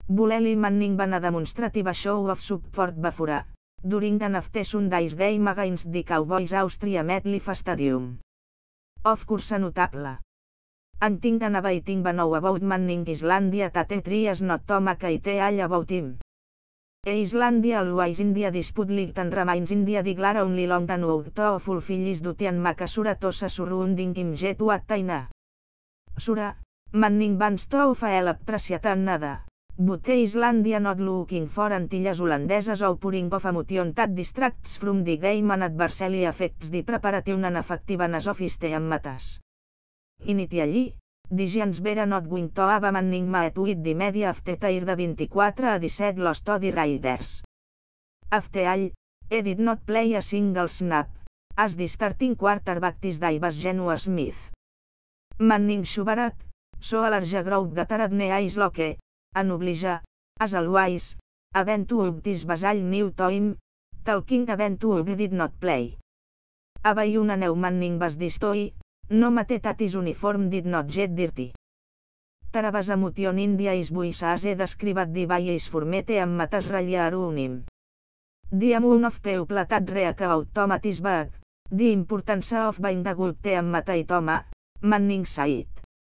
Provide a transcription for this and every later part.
Eli Manning van a demonstrative show of support before during an after Sunday's game against the Cowboys Austria MetLife Stadium. Of course notable. Anting an awaiting know about Manning Islandia tate tries not to make it all about him. Islandia always India dispute and remains India declare only long and out to fulfill his duty and make sure to surrounding him jet to attain. Sura, Manning wants to fail appreciate nada. But Islandia not looking for Antilles holandeses or pouring of emotion that distracts from the game and adversely affects the preparation and effectiveness of his team matters. Initially, the Giants were not going to have Manning met with the media after the 24-17 loss to the Raiders. After all, he did not play a single snap, as the starting quarterback this day was Geno Smith. Manning shubarat, so a large crowd gathered near his locker, and oblige, as always, event to this was all new to him, talking event to did not play. Avui una new Manning was destroyed, no mate that his uniform did not get dirty. Taravas emotion India is buis as described the by is formete and matas ragliarunim. The amount of people that react automat is bad, the importance of being the good team mate toma, Manning said.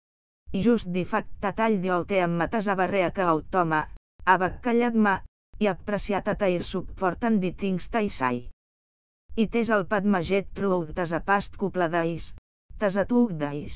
Just the fact that all the team mates have react automa, have callat ma, I apreciat their support and the things they say. It is all pad maget throughout as a past couple days, as a 2 days.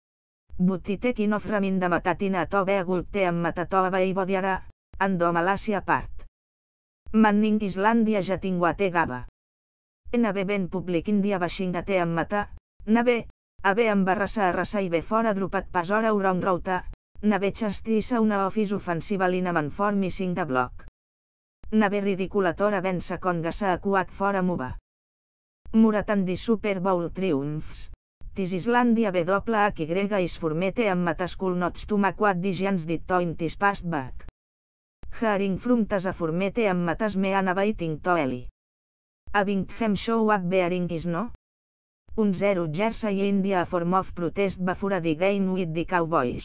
But it taking off ramin da matatina to be a good team mate to be bodiara, and do Malaysia apart. Manning Islandia ja tinguate gaba. Nave ben public India bashing a team mata, nave, ave embarrassa arrasa I be fora drupat pas hora urong rauta, nave chastissa una office ofensiva linaman for missing the block. Nave ridiculatora vença con gassa acuat fora muba. Muratan di Super Bowl triumphs. Tis Islandia WHY is formete and matascul nots to maquat the Giants did to tis past back. Haring frumtas a formete and matas me an awaiting to Eli. Having them show up bearing is no? Un 0 Jersey India a form of protest before the game with the Cowboys.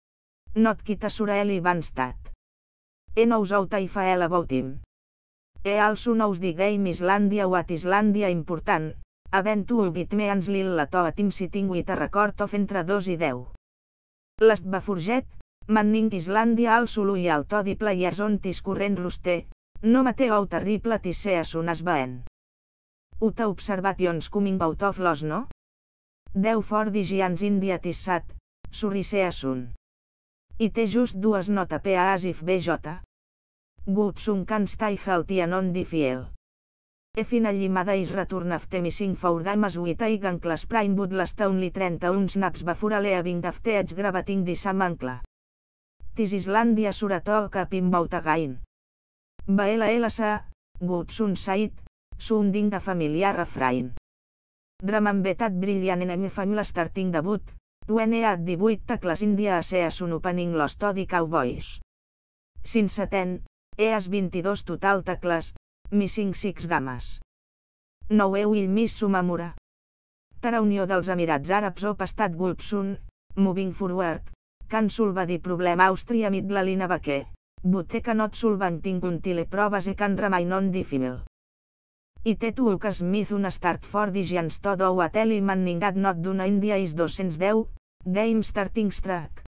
Not kita sura Eli Vanstad. He knows out I fail about him. He also knows the game Islandia what Islandia important, havent to get means lilla to a team sitting with a record of entre 2 I 10. Last before Manning Islandia also loyal to the players on tis current roster, no mateo terrible tis as soon as baen. Uta observations coming out of loss no? Deu for the Giants India tis sat, surri soon. It is just duas nota pa as if BJ. Goodson can stay healthy and on the field. E finallimada is return after missing 4 games with a ankles prime would last only 31 snaps before leaving after edge gravating the same ankle. Tis Islandia surato cap in bout again. Baela elasa, Goodson said, sounding a familiar refrain. Draman betat brilliant in a family starting debut, when he had the 8 tackles India as un opening loss to the Cowboys. Since then, he has 22 total tackles, missing 6 games. No he will miss Sumamura. Tara Unió dels Emirats Àrabs o Estat Goodson, moving forward, can solve the problem Austria mid la line vacue, but he cannot solve until proves he can remain on the field. It took Smith una start for the Giants to do what Eli Manning had not done India is 210, game starting track.